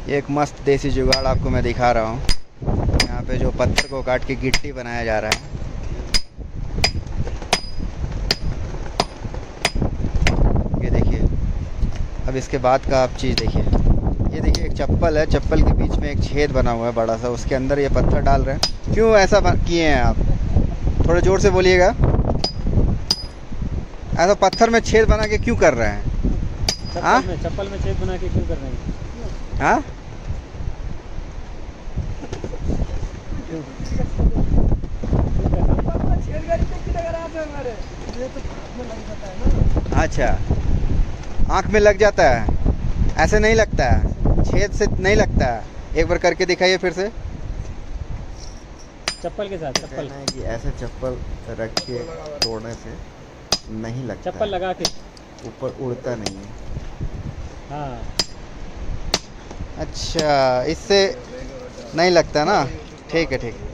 ये एक मस्त देसी जुगाड़ आपको मैं दिखा रहा हूँ। यहाँ पे जो पत्थर को काट के गिट्टी बनाया जा रहा है। ये देखिए, अब इसके बाद का आप चीज़ देखिए। ये देखिए, एक चप्पल है, चप्पल के बीच में एक छेद बना हुआ है बड़ा सा, उसके अंदर ये पत्थर डाल रहे हैं। क्यों ऐसा किए हैं आप? थोड़ा ज़ोर से बोलिएगा। ऐसा पत्थर में छेद बना के क्यों कर रहे हैं? चप्पल में छेद बना के क्यों कर रहे हैं? हाँ, अच्छा, आँख में लग जाता है, ऐसे नहीं लगता है, छेद से नहीं लगता है। एक बार करके दिखाइए फिर से। चप्पल के साथ चप्पल है कि ऐसे चप्पल रख के तोड़ने से नहीं लगता, चप्पल लगा के ऊपर उड़ता नहीं है। हाँ, अच्छा, इससे नहीं लगता ना? ठीक है, ठीक है।